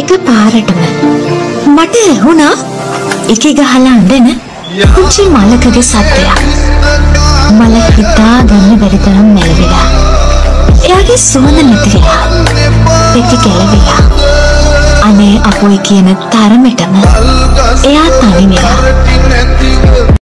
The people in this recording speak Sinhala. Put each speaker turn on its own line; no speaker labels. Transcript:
එක පාරටම මට ඇහුණා එකේ ගහලා අඬන කුංචි මලකගේ සද්දයක්. මල හිතා ගන්න බැරි තරම් මැලවිලා. එයාගේ සුවඳ නැති වෙලා. පෙති ගැලවිලා. අනේ අපොයි කියන තරමටම එයා තනි වෙලා.